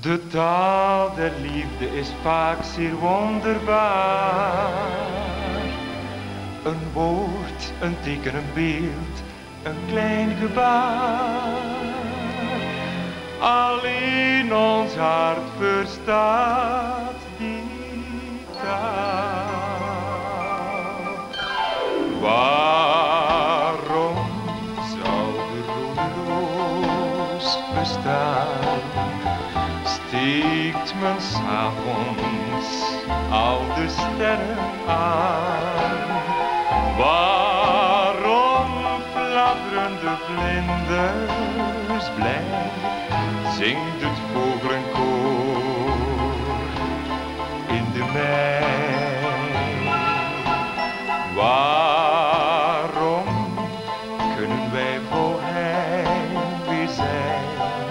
De taal der liefde is vaak zeer wonderbaar. Een woord, een teken, een beeld, een klein gebaar. Alleen ons hart verstaat die taal. Waarom zou de rode roos bestaan? Steekt men 's avonds al de sterren aan? Waarom fladderen de vlinders blij? Zingt het vogelenkoor in de mei? Waarom kunnen wij vol heimwee zijn?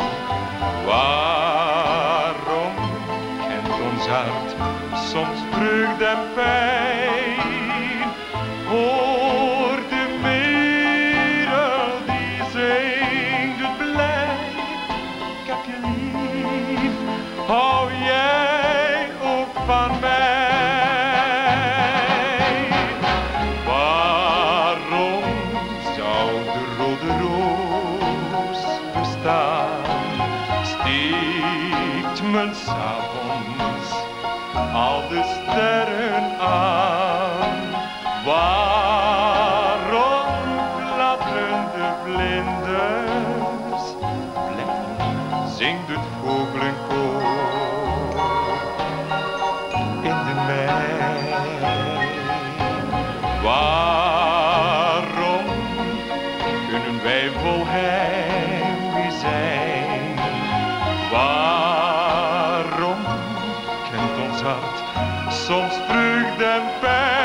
Waarom kent ons hart soms vreugde en pijn? Hoor de merel die zingt het blij. Ik heb je lief, hou jij ook van mij? Waarom zou de rode roos bestaan? Steekt men 's avonds al de sterren aan? Waarom fladderen de vlinders blij? Zingt het vogelenkoor in de mei? Waarom kunnen wij vol heimwee zijn? Waarom kent ons hart soms vreugde en pijn?